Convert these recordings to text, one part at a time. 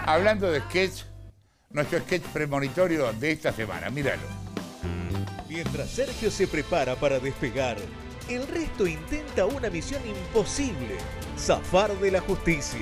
Hablando de sketch, nuestro sketch premonitorio de esta semana, míralo. Mientras Sergio se prepara para despegar, el resto intenta una misión imposible: zafar de la justicia.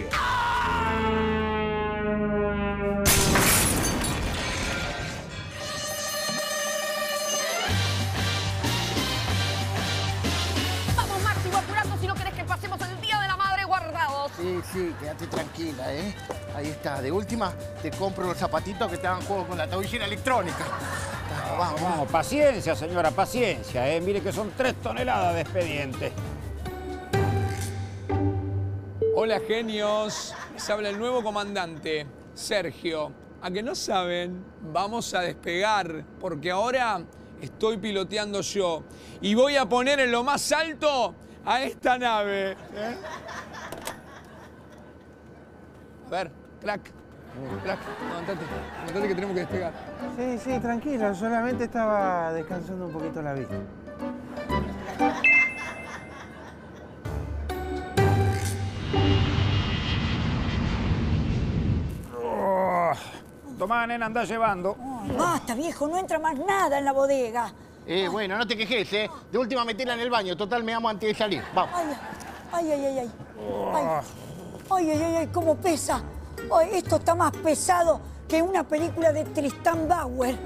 Vamos, Máximo, apurando si no querés que pasemos el Día de la Madre guardados. Sí, quédate tranquila, ¿eh? Ahí está. De última, te compro los zapatitos que te hagan juego con la tobillera electrónica. Vamos, paciencia, señora, paciencia, ¿eh? Mire que son 3 toneladas de expediente. Hola, genios. Les habla el nuevo comandante, Sergio. ¿A que no saben? Vamos a despegar, porque ahora estoy piloteando yo. Y voy a poner en lo más alto a esta nave. A ver, crack. Crack, levantate que tenemos que despegar. Sí, tranquilo, solamente estaba descansando un poquito la vista. Tomá, nena, andá llevando. Ay, basta, viejo, no entra más nada en la bodega. Bueno, no te quejes, ¿eh? De última, metela en el baño. Total, me amo antes de salir. Vamos. Ay, cómo pesa. Ay, esto está más pesado que una película de Tristán Bauer.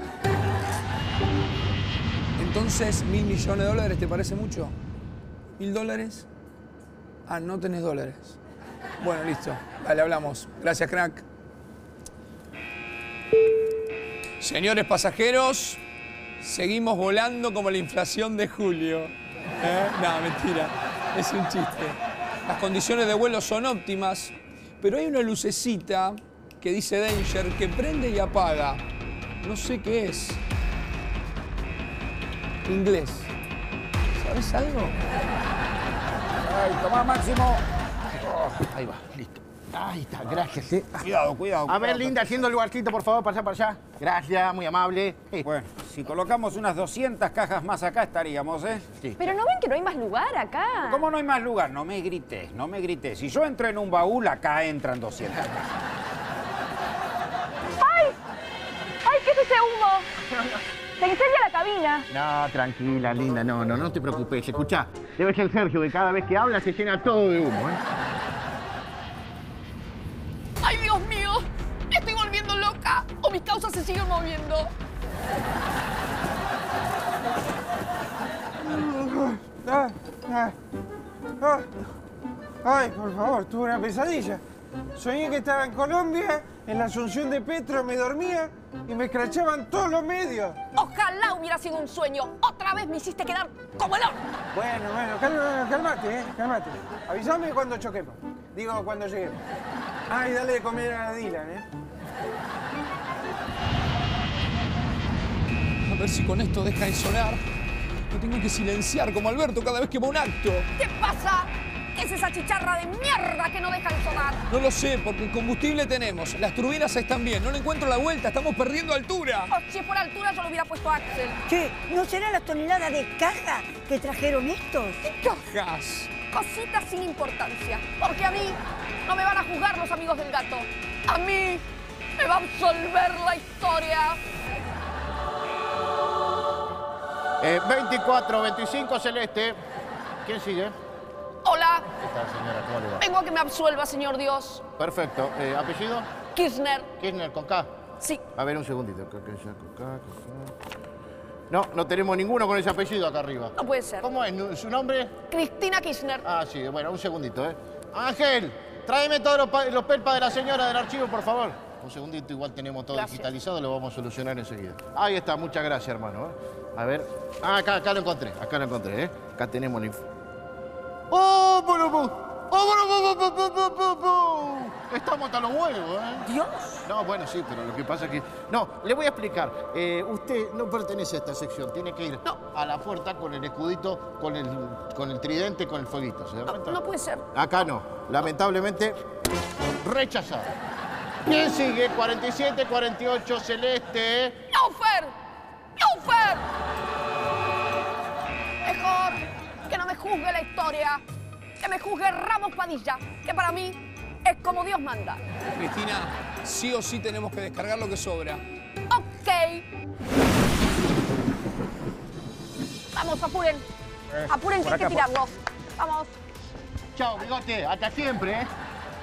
Entonces, $1.000 millones, ¿te parece mucho? ¿$1.000? Ah, no tenés dólares. Bueno, listo. Dale, hablamos. Gracias, crack. Señores pasajeros, seguimos volando como la inflación de julio. No, mentira. Es un chiste. Las condiciones de vuelo son óptimas, pero hay una lucecita que dice Danger que prende y apaga. No sé qué es. Inglés. ¿Sabes algo? Ay, tomá, Máximo. Ahí va, listo. Ahí está, gracias, ¿eh? Cuidado. A ver, linda, haciendo el lugarcito, por favor, pasa para allá. Gracias, muy amable. Bueno, si colocamos unas 200 cajas más acá estaríamos, ¿eh? Sí. Pero ¿no ven que no hay más lugar acá? ¿Cómo no hay más lugar? No me grites, no me grites. Si yo entro en un baúl, acá entran 200 cajas. ¡Ay, qué es ese humo! ¡Se incendia la cabina! No, tranquila, linda, no te preocupes. Escuchá, debe ser Sergio, que cada vez que habla se llena todo de humo, ¿eh? ¡Ay, Dios mío! ¡Me estoy volviendo loca! ¡O mis causas se siguen moviendo! Ay, por favor, tuve una pesadilla. Soñé que estaba en Colombia, en la Asunción de Petro, me dormía y me escrachaban todos los medios. ¡Ojalá hubiera sido un sueño! ¡Otra vez me hiciste quedar como el horno! Bueno, cálmate. Avísame cuando choquemos. Digo, cuando lleguemos. Ay, dale de comer a Dylan, A ver si con esto deja de sonar. Lo tengo que silenciar como Alberto cada vez que va a un acto. ¿Qué pasa? ¿Qué es esa chicharra de mierda que no deja de sonar? No lo sé, porque el combustible tenemos. Las turbinas están bien. No le encuentro la vuelta. Estamos perdiendo altura. Oh, si fuera altura yo lo hubiera puesto a Axel. Che, ¿no será la tonelada de caja que trajeron estos? ¿Qué Cajas. Cositas sin importancia. Porque a mí no me van a juzgar los amigos del gato. A mí me va a absolver la historia. 24, 25, Celeste. ¿Quién sigue? Hola. ¿Qué tal, señora? ¿Cómo le va? Vengo a que me absuelva, señor Dios. Perfecto. ¿Apellido? Kirchner. Kirchner, con K. Sí. A ver, un segundito. No tenemos ninguno con ese apellido acá arriba. No puede ser. ¿Cómo es? ¿Su nombre? Cristina Kirchner. Ah, sí. Bueno, un segundito, ¿eh? Ángel, tráeme todos los pelpas de la señora del archivo, por favor. Un segundito, igual tenemos todo digitalizado, lo vamos a solucionar enseguida. Ahí está, muchas gracias, hermano. A ver. Ah, acá lo encontré, ¿eh? Acá tenemos la info. ¡Oh, Estamos hasta los huevos, ¿eh? Dios. No, bueno, sí, pero lo que pasa es que... No, le voy a explicar. Usted no pertenece a esta sección. Tiene que ir a la puerta con el escudito, con el tridente, con el fueguito. ¿Se da cuenta? No puede ser. Acá no. Lamentablemente, rechazado. ¿Quién sigue? 47, 48, Celeste. ¡No, Fer! ¡No, Fer! Mejor que no me juzgue la historia. Que me juzgue Ramos Padilla, que para mí es como Dios manda. Cristina, sí o sí tenemos que descargar lo que sobra. Ok. Vamos, apuren. Apuren que hay que tirarlo. Vamos. Chao, bigote. Hasta siempre, ¿eh?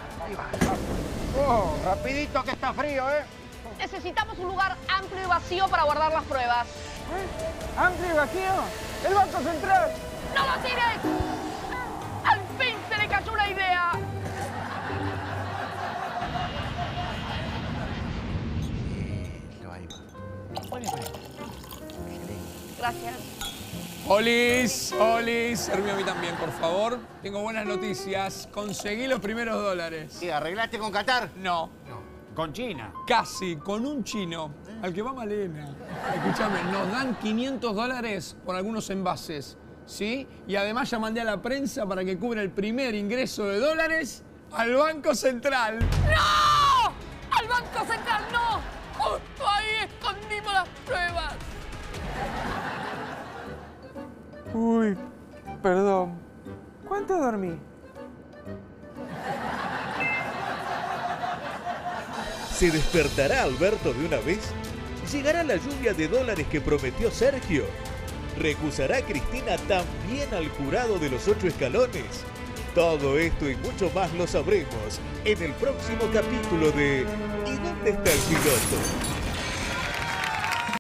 Oh, rapidito que está frío, ¿eh? Necesitamos un lugar amplio y vacío para guardar las pruebas. ¿Amplio y vacío? ¡El Banco Central! ¡No lo tires! ¡Al fin se le cayó una idea! Gracias. Olis, Olis, serví a mí también, por favor. Tengo buenas noticias. Conseguí los primeros dólares. ¿Qué, arreglaste con Qatar? No, Con China. casi, con un chino, al que va Malena. Escúchame, nos dan $500 por algunos envases, ¿sí? Y además ya mandé a la prensa para que cubra el primer ingreso de dólares al Banco Central. ¡No! ¡Al Banco Central no! ¡Justo ahí escondimos las pruebas! Uy, perdón. ¿Cuánto dormí? ¿Se despertará Alberto de una vez? ¿Llegará la lluvia de dólares que prometió Sergio? ¿Recusará Cristina también al jurado de los 8 escalones? Todo esto y mucho más lo sabremos en el próximo capítulo de ¿Y dónde está el piloto?